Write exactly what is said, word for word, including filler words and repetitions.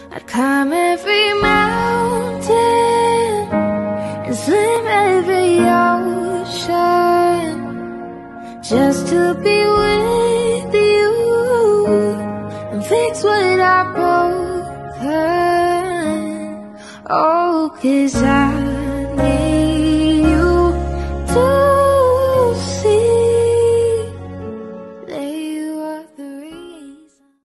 I'd climb every mountain and swim every ocean just to be with you and fix what I broken. Oh, 'cause I need